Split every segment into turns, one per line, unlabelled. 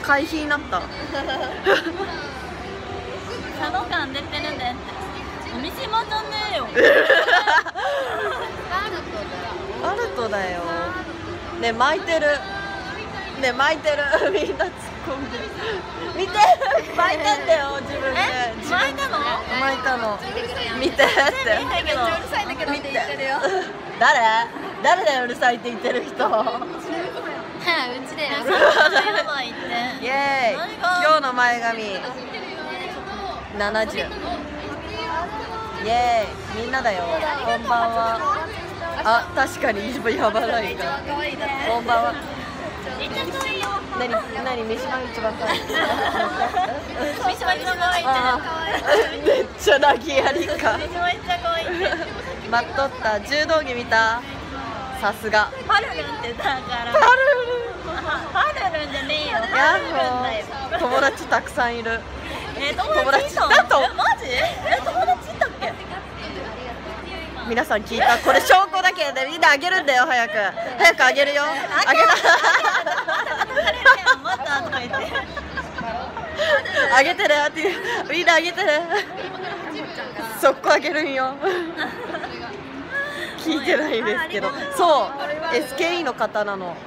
会費になった。
佐渡感出てるでって。三島じゃねえよ。
アルトだよ。ね、巻いてる。ね、巻いてる。みんな突っ込んでる。見て、巻いてんだよ、自分で。
巻いたの？
巻いたの。見てって。見て。誰だよ、うるさいって言ってる人。
うちだよ。
やばいって。
イエーイ。今日の前髪。70。イエーイ。みんなだよ。こんばんは。あ、確かにやばないか。こんばんは。何三島一番可愛い。
三島一番可愛いって。
めっちゃ投げやりか。
三島一番可愛いって。
待っとった。柔道着見た。さすが。
パルルンってだから。パルルンじゃねえよ。
やっほー。友達たくさんいる。
友達だと。マジ？友達いたっけ？
皆さん聞いた？これ証拠だけでみんなあげるんだよ。早くあげるよ。あげな。あげてるってみんなあげてる。そこあげるんよ。聞いてないですけど、そう SKE の方なの。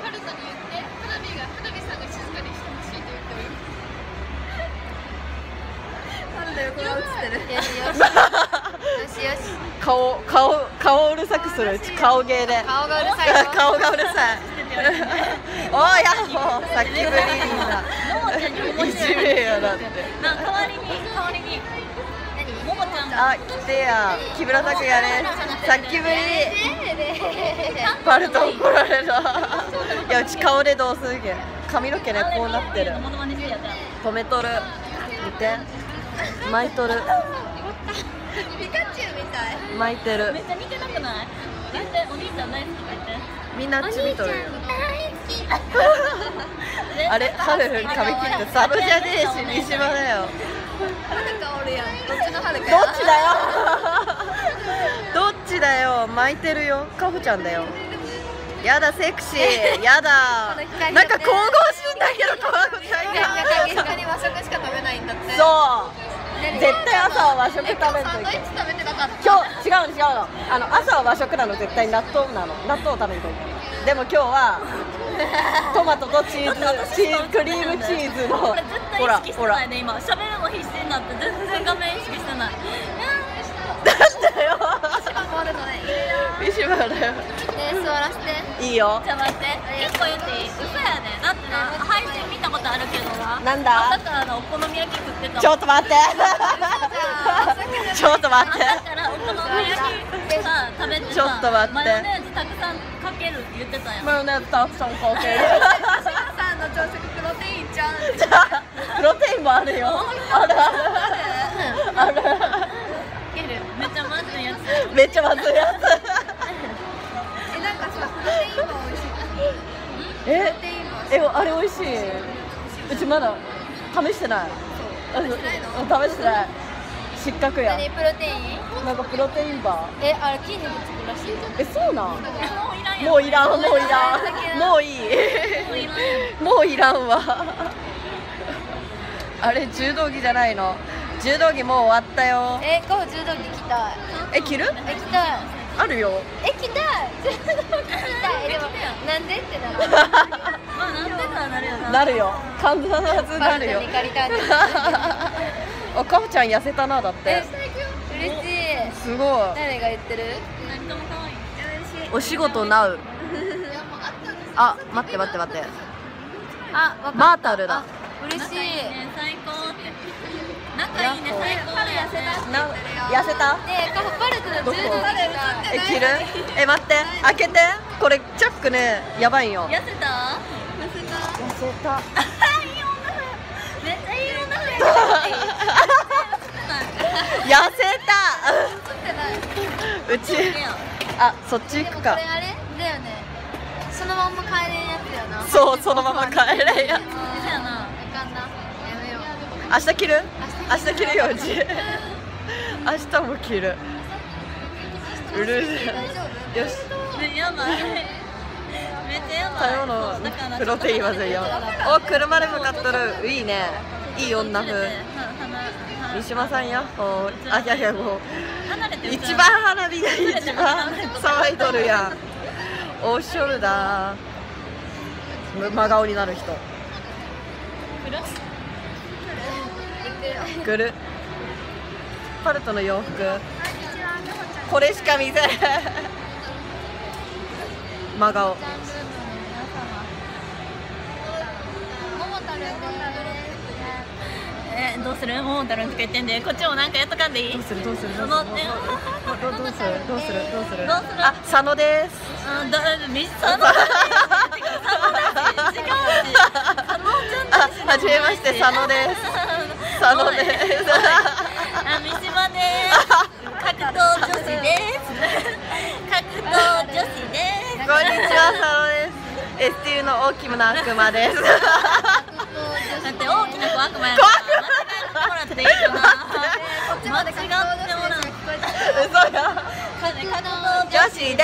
顔うるさくする。顔芸で顔がうるさい。顔がうるさい。おーやっほー。さっきぶりにいじめやだって。
代わりにももちゃんが。
あ、来てや。木村拓哉ね。さっきぶり。パルト怒られた。いや、うち顔でどうするけん。髪の毛ね、こうなってる。止めとる。見て。巻いとる。
ピカチュウみたい。
巻いてる。
めっちゃ似てなくない？言ってお兄ちゃん大好きって言って。
みんなあっち見とるよ。あれ、ハルルン髪切ってサブじゃねえし、三島だよ。
はるかおるやん。どっちのはるか？
どっちだよ。どっちだよ。巻いてるよ。カフちゃんだよ。やだ、セクシー。やだ。なんか神々しいんだけど、カフちゃんが。
確かに和食しか食べないんだって。
そう。絶対朝は和食食べんといけ。
サンドイッチ食べてなかった。
今日違うの。朝は和食なの。絶対納豆なの。納豆を食べんといけ。でも今日はトマトとクリームチーズの。
これ絶対意識してないね。今喋るの必死になって全然画面意識してない。
なんだよ。三島だよ。
座らせて。
いいよ。
じゃあ待って、1個言っていい？嘘やね。だってな、配信見たことあるけどな。
なんだ？
朝からお好み焼き食ってた。
ちょっと待って。ちょっと待って。
朝からお好み焼きさ食べてさ、
ちょっと待って。
マヨネーズたくさんかけるって言ってたやん。
マヨネーズたくさんかける。
さんの朝食プロテインちゃん。
じゃあプロテインもあるよ。ある。
めっちゃまずいやつ。
めっちゃまずいやつ。
なんかさ、プロテインも美味しい。
あれ美味しい。うちまだ試してない。試してない。失格や。
何プロテイン？
なんかプロテインバー。
あれ筋肉つくらしい。
そうなん？もういらん。もういい。もういらんわ。あれ柔道着じゃないの？柔道着もう終わったよ。
カフ柔道着着たい。
着る？
着たい。
あるよ。
着たい。柔道着着たい。でもなんでってなる。
まあなんでかなるよな。
なるよ。必ずなるよ。あ、カフちゃん痩せたなだって。
嬉しい。
すごい。
誰が言ってる？
何とも可愛い。
お仕事なう。あ、待って。
あ、
マータルだ。
嬉しい。
最高って。仲いいね、最高。
痩せた。
痩せた？
ねえ、カフパルトの柔道着
着る？待って、開けて。これチャックね、やばいよ。
痩せた？
痩せた。
めっちゃいい女増え
痩せた。うち。あ、そっち行くか。
これあれだよね。そのまんま帰れんやつやな。
そう、そのまま帰れんやつ。
そうやな。
あかんな。やめよう。
明日着る？明日着るようち。明日も着る。うるさい。よし。
やばい。めっめっちゃやばい。
食べ物プロテインまずいよ。お、車で向かっとる。いいね、いい女風。三島さんやっほー。あ、いやいや、もう一番花火が一番騒いどるやん。オーショルダー真顔になる人来る。パルトの洋服これしか見せない真顔。
どうする？もうたるんとか言ってんで、こっちもなんかやっとかんでいい？
どうするどうする
その
どうするどうするどうするどうする。
どうする？
あ、佐野です。
佐野だし、違うし、佐野ちゃんだし。
はじめまして、佐野です。佐野です。
三島です。格闘女子です。格闘女子です。
こんにちは、佐野です。STU の大きな悪魔です。
だって大きな子悪魔やから間違えてもらっていいかな。間違ってもらう。
嘘や。女子です。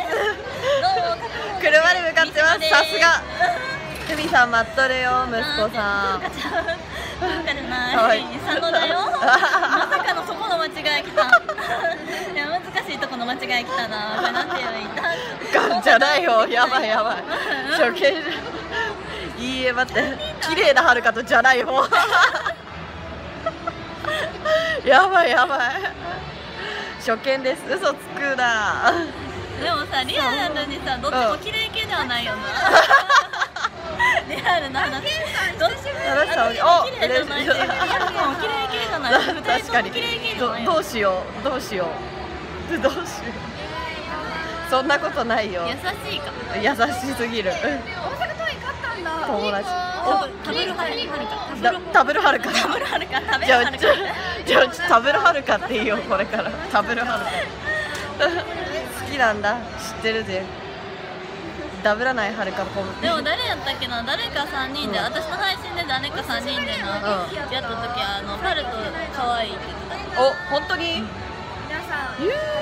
車で向かってます。さすが。ふみさん待っとるよ、息子さん。
文化じゃない。佐野だよ。まさかのそこの間違い来た。いや、難しいとこの間違い来たな。これなんて言えばいいんだ。
ガンじゃないよ。やばいやばい。初見。いいえ、待って。綺麗なはるかとじゃない方。やばいやばい。初見です。嘘つくな。
でもさ、リアルにさ、どっちも綺麗系ではないよな。リアルな話。どっちも綺麗じゃないし、リアルも綺麗系じゃない。
確かに。どうしようどうしようどうしよう。そんなことないよ。
優しいか。
優しすぎる。
大阪桐蔭勝ったんだ。
友達。
食べるはるか。
食べるはるか。
食べるはるか。食べ
じゃあ
るはるか。
食べるはるかっていいよ、これから。食べるはるか。好きなんだ。知ってるぜ。ダブらないはるかポン。
でも誰やったっけな、誰か3人で、私の配信で誰か3人でな、やった時パルト可愛いって言ってた。
お、本当に。
皆さん、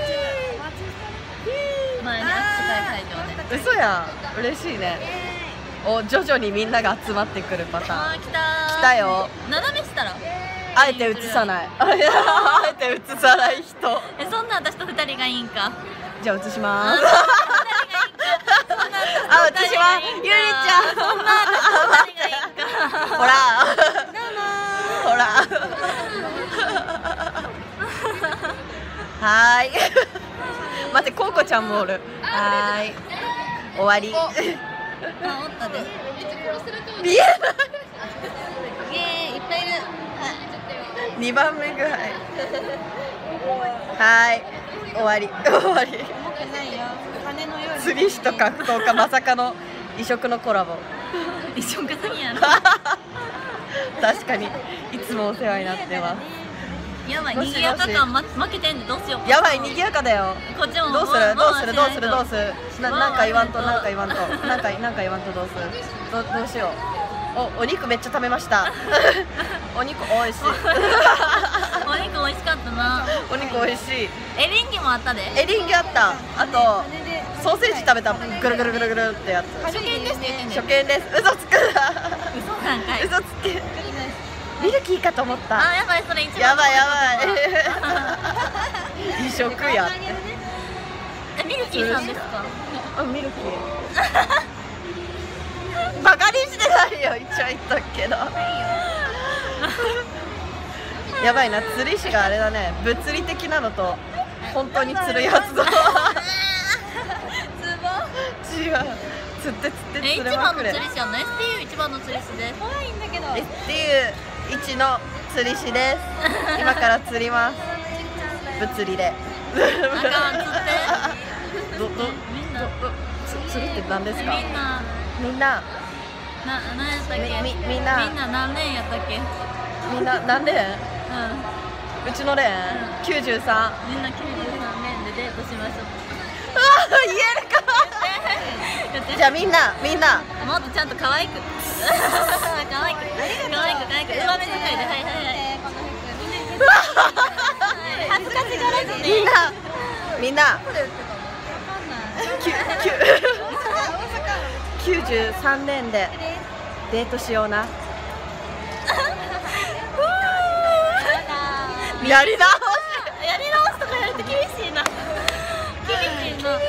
前に握手会会場で。
嘘やん、嬉しいね。お、徐々にみんなが集まってくるパターン。
あー、来たー。
来たよ。
斜めしたら
あえて映さない。あえて映さない人。
そんな私と2人がいいんか。
じゃあ映します。
あ、
私はゆりちゃん。
そんな私と2人がいいんか。
ほら。ほら。はーい。待って、こうこちゃんもおる。はーい。終わり。
あ、おったで。
見えない。
イエーイ、いっぱいいる。
2番目ぐらい。はーい。終わり。終わり。釣り師と格闘家、まさかの異色のコラボ。
一緒か何やろ。
確かにいつもお世話になってます。
やばい、賑やか感負けてんでどうしよう。
やばい、賑やかだよ。
こっちも
どうするどうするどうするどうする。なんか言わんとなんか言わんとなんか言わんとどうする。どうしよう。お肉めっちゃ食べました。お肉おいしい。
お肉美味しかったな。
お肉おいしい。
エリンギもあったで。
エリンギあった。あとソーセージ食べた。ぐるぐるぐるぐるってやつ。
初見ですって言ってんねん。
初見です。嘘つくな。
嘘なんかい。
嘘つけ。ミルキーかと思った。
あ、やばい、それ一番。
やばいやばい。異色や。
ミルキーさんですか。
あ、ミルキー。バカにしてないよ、一応言っとくけど。やばいな、釣り師があれだね、物理的なのと本当に釣るやつと。違う、釣って釣れまくれ。
一番の釣り師はの STU 一番の釣り師です。
怖いんだけど。
STU 一の釣り師です。今から釣ります。物理で。
あかん、釣って。みんな。
釣るって何ですか。
みんな。何やったっけ。
みんな
何年やったっけ。
みんな何年。うちのレーン93。
みんな93年でデートしましょう。
言えるか。じゃあみんな
もっとちゃんと可愛く可愛く上目遣いで、はいはいはい恥ずかしがらずね。
みんな 93年でデートしような。やり直し
とかやると厳しいな。厳しいな。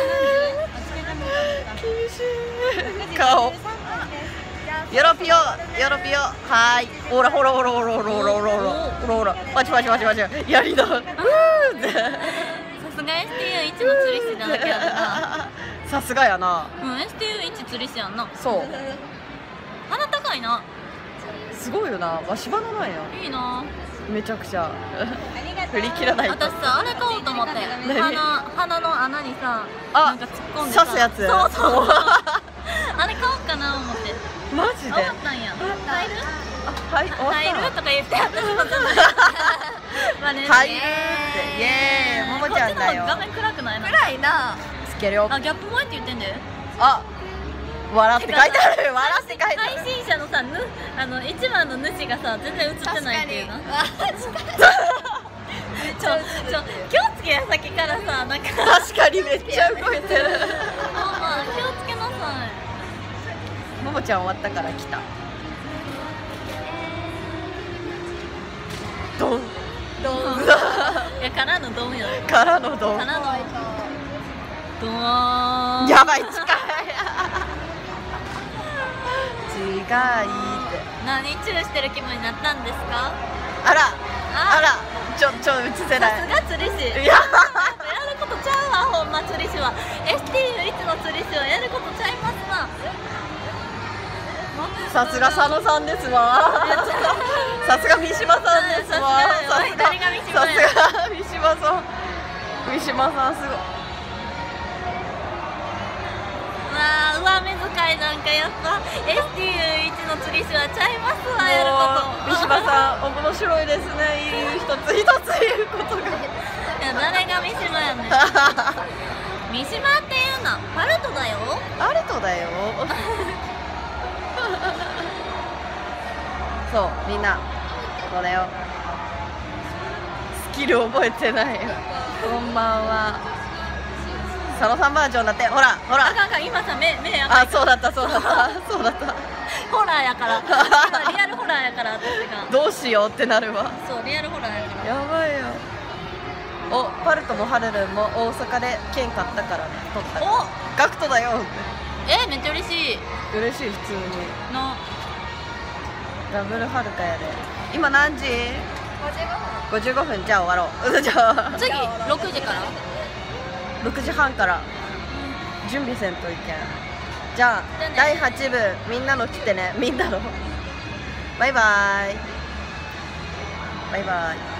顔。よろぴよ、よろぴよ、はい。ほらほらほらほらほらほらほらほらほら。パチパチパチパチ。やり直し。
さすが STU1 の釣り師なだけやな。
さすがやな。
うん、STU1 釣り師やんな。
そう。
鼻高いな。
すごいよな。わしばななんや。
いいな。
めちゃくちゃ。振り切らないと。
私さ、あれ買おうと思って。鼻の穴にさ、
あ、
なんか突っ込んでさ。
刺すやつ。
そうそう。あれ買おうかな思って。
マジで。
終わったんや。入る？
はい、終わった。
入るとか言って、私も入るって、
イエーイ、ももちゃんだよ。
画面暗くないな。
暗いな。
つけるよ。
あ、ギャップ萌えって言ってんで。
あ、笑って書いてある。笑って書いてある。
配信者のさ、一番の主がさ、全然映ってないっていうな。気をつけや、さっきからさ、なんか。
確かにめっちゃ動いてる。
まあ、気をつけなさい。
ももちゃん終わったから来た。ドン。
ドン。いや、からのドンよ。
からのドン。
からの。ドーン。
やばい、近い。違いって。
何チューしてる気分になったんですか？
あら。あら。映せない。
さすが釣り師。
いや。や
ることちゃうわ、ほんま釣り師は。STU1 の釣り師はやることちゃいますな。
さすが佐野さんですわ。さすが三島さんですわ。
さすが三島や。
さすが三島さん。三島さんすごい。
わあ、上目遣いなんかやっぱ STU1 の釣り師はちゃいますわ、やること。
三島さん、面白いですね。一つ言うことが。
いや、誰が三島やねん。三島っていうのはパルトだよ。
パルトだよ。そう、みんなこれをスキル覚えてないよ。こんばんは。佐野さんバージョンだって。ほらほら。
あかんかん、今さ、目
あ、そうだったそうだったそうだった。
ホラーやから。今リアルホラーやから、私が。
どうしようってなるわ。
そう、リアルホラーやから。
やばいよ。お、パルトもハルルンも大阪で券買ったからね、取った。
お、
ガクトだよ。
めっちゃ嬉しい。
嬉しい、普通に。
の
ダブルはるかやで。今何時？55分。じゃあ終わろう。じゃあ
次6時から
6時半から準備せんといけん。じゃあ第8部みんなの来てね。みんなのバイバイバイバイ。